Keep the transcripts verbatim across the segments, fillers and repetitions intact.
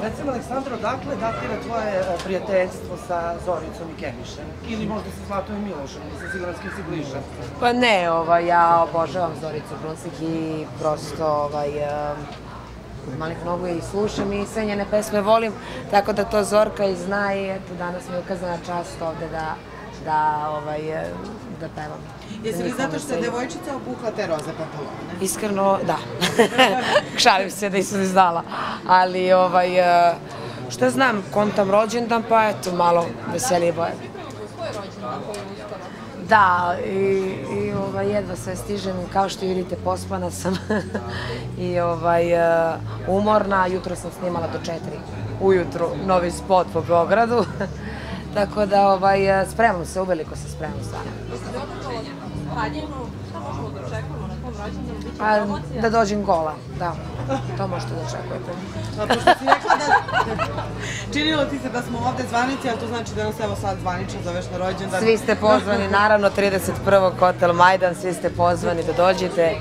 Recimo, Aleksandra, odakle datira tvoje prijateljstvo sa Zoricom i Kemišem? Ili možda sa Zlatom i Milošem, nisam sigurno s kim si bliža? Pa ne, ja obožavam Zoricu Brunsik i prosto od malih nogu i slušam i sve njene pesme volim, tako da to Zorka i zna i eto, danas mi je ukazana čast ovde da pevam. Jesi li zato što je devojčica obukla te roze pantalone? Iskreno, da. Šalim se da nisam znala. Ali, što znam, kontam rođendan, pa eto, malo veselije boje. Svoj rođendan koji je uskoro? Da, i jedva sve stižem, kao što vidite, pospana sam i umorna. Jutro sam snimala do četiri ujutru novi spot po Beogradu. Tako da spremam se, uveliko se spremam stvarno. Jeste li odabrala haljinu? Šta možemo da očekujemo na tom rođendanu? Biće promocija? Da dođem gola, da. To možete da očekujete. Pošto si rekla da... Činilo ti se da smo ovde zvanici, ali to znači da nas evo sad zvanično zoveš na rođendan. Svi ste pozvani, naravno, trideset prvog Hotel Majdan, svi ste pozvani da dođete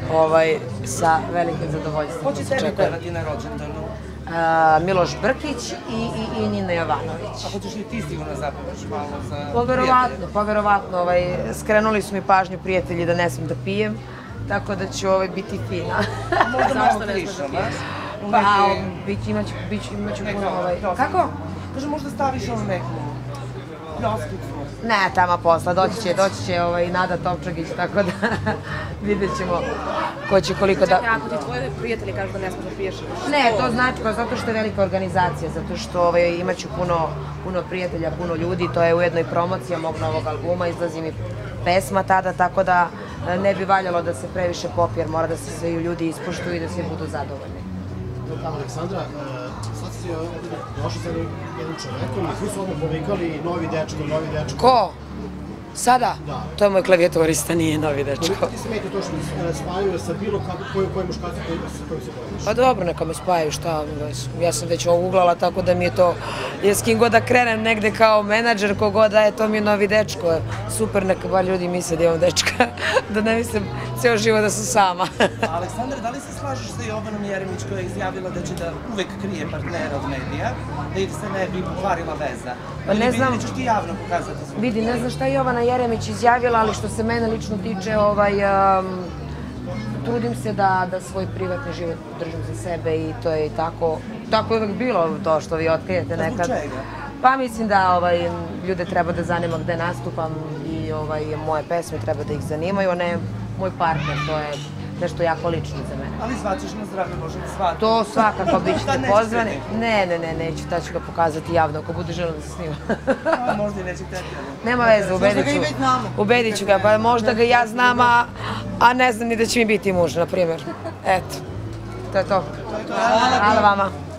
sa velikim zadovoljstvom. Ko će tebi pevati na rođendanu? Miloš Brkić i Nina Jovanović. A hoćeš li ti sigurno zapevaš malo za prijatelje? Poverovatno, poverovatno. Skrenuli su mi pažnju prijatelji da ne smem da pijem, tako da ću biti fina. Možda malo krišom, a? Pa, imaću puno... Kako? Kaže, možda staviš ovu neku pljoskicu. Ne, tamo posla, doći će, doći će i Nada Topčagić, tako da vidjet ćemo ko će koliko da... Čekaj, ako ti tvoje prijatelji kažu da ne smeš da piješ? Ne, to znači zato što je velika organizacija, zato što imaću puno prijatelja, puno ljudi, to je ujedno i promocija mog novog albuma, izlazi mi pesma tada, tako da ne bi valjalo da se previše popije, jer mora da se svi ljudi ispoštuju i da svi budu zadovoljni. Aleksandra, sad si došli sa jednim čovekom i svi su odmah povikali novi dečko, novi dečko. Ko? Sada? Da. To je moj klavijatorista, nije novi dečko. Koliko ti smeta to što spajaju sa bilo koji muškarci koji se bojiš? Pa dobro, neka me spajaju, šta? Ja sam već ovo uglala, tako da mi je to... S kim god da krenem negde kao menadžer, kogod da je, to mi je novi dečko. Super, neka bar ljudi misle da imam dečka, da ne mislim ceo život da sam sama. Aleksandra, da li se slažeš sa Jovanom Jeremić koja je izjavila da će da uvek krije partnera od medija, da ih se ne bi pokvarila veza? Ili ćeš ti javno pokazati svoj? Vidi, ne znam šta je Jovana Jeremić izjavila, ali što se mene lično tiče, trudim se da svoj privatni život držim za sebe i to je tako, tako je uvek bilo to što vi otkrijete nekad. Zbog čega? Pa mislim da ljude treba da zanima gde nastupam i moje pesme treba da ih zanimaju, a ne moj partner, to je nešto jako lično za mene. Ali zvaćeš na zdravlje, možda svati? To svakako, bit ćete pozvani. Ne, ne, ne, neću, ta ću ga pokazati javno, ako bude želeo da se snima. Možda i neće hteti. Nema veze, ubedit ću ga, pa možda ga ja znam, a ne znam ni da će mi biti muž, na primjer. Eto, to je to. Hvala vama.